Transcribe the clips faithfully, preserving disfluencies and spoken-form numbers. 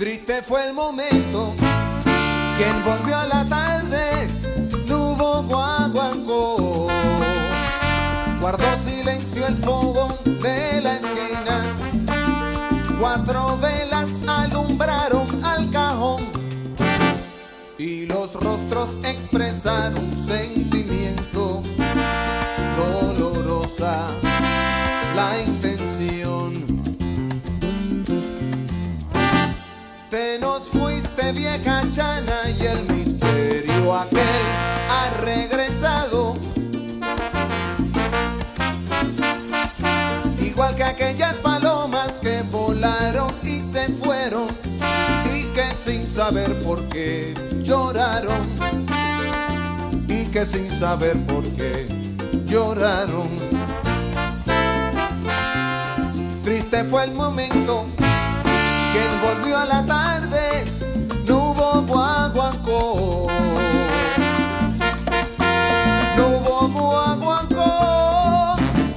Triste fue el momento que envolvió a la tarde, no hubo guaguancó. Guardó silencio el fogón de la esquina, cuatro velas alumbraron al cajón y los rostros expresaron sentimiento, dolorosa la intención. Te nos fuiste, vieja chana, y el misterio aquel ha regresado. Igual que aquellas palomas que volaron y se fueron, y que sin saber por qué lloraron, y que sin saber por qué lloraron. Triste fue el momento que envolvió a la tarde, no hubo guaguancó, no hubo guaguancó.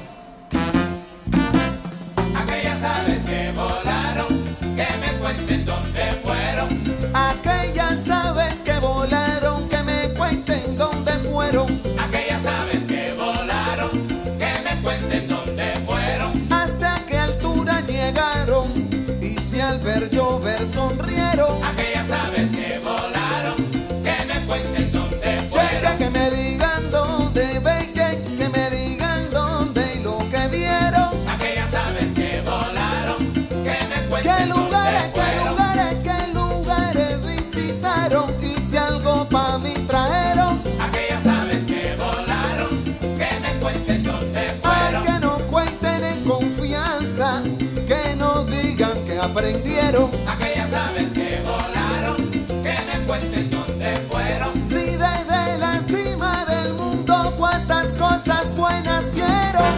Aquellas aves que volaron, que me cuenten dónde fueron. Aquellas aves que volaron, que me cuenten dónde fueron. Aquellas aves que volaron, que me cuenten dónde fueron. Hasta qué altura llegaron, y si al ver llover sonrieron. Aquellas aves que volaron, que me cuenten dónde fueron. Checa, que me digan dónde, ven, que me digan dónde y lo que vieron. Aquellas aves que volaron, que me ¿Qué cuenten lugares, dónde qué fueron. lugares, qué lugares visitaron? Y si algo pa' mí trajeron. Aquellas aves que volaron, que me cuenten dónde Ay, fueron. que no cuenten en confianza, que no digan que aprendieron. Aquellas aves que volaron, que me cuenten dónde fueron. Si desde la cima del mundo cuántas cosas buenas vieron.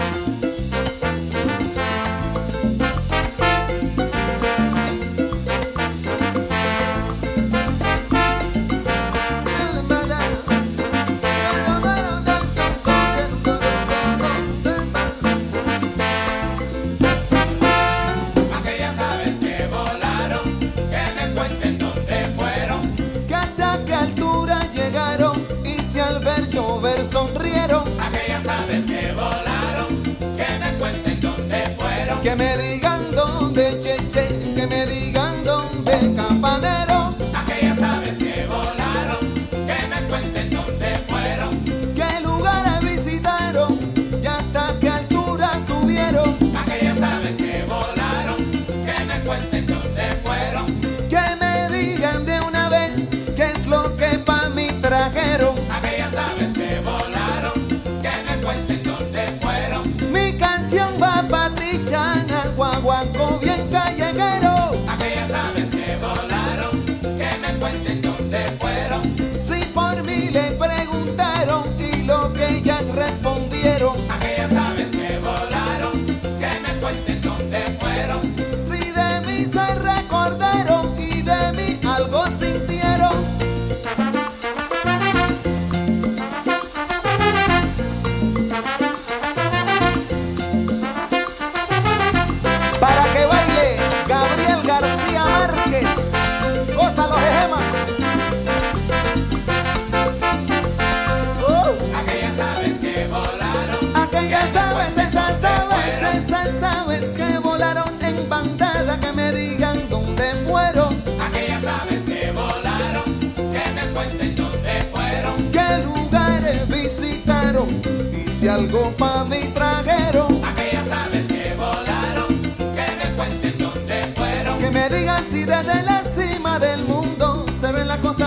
Aquellas aves que volaron, que me cuenten dónde fueron. Que hasta qué altura llegaron, y si al ver llover sonrieron. Aquellas aves que volaron, que me cuenten dónde fueron. Que me digan dónde, cheche, que me digan dónde, campanero. Aquellas aves que volaron, que me cuenten dónde fueron. ¿Qué lugares visitaron? Y hasta qué altura subieron. Aquellas aves que volaron, que me cuenten dónde fueron. Que me digan de una vez qué es lo que pa' mí trajeron. Aquellas aves que volaron, que me cuenten dónde fueron. Mi canción va pa' ti, chana, guaguancó bien callejero. Aquellas aves que volaron, que me cuenten dónde fueron. Si por mí le preguntaron y lo que ellas respondieron. Aquellas aves que volaron, que me cuenten dónde fueron. Si de mí se recordaron y de mí algo sintieron. Para que baile Gabriel García Márquez, gózalo, Jejema. Uh, Aquellas aves que volaron, aquellas aves, esas aves, esas aves que volaron en bandada, que me digan dónde fueron. aquellas aves que volaron, que me cuenten dónde fueron. ¿Qué lugares visitaron? Y si algo pa' mí trajeron. Aquellas aves que volaron, que me cuenten dónde fueron. Que me digan si desde la cima del mundo se ven las cosas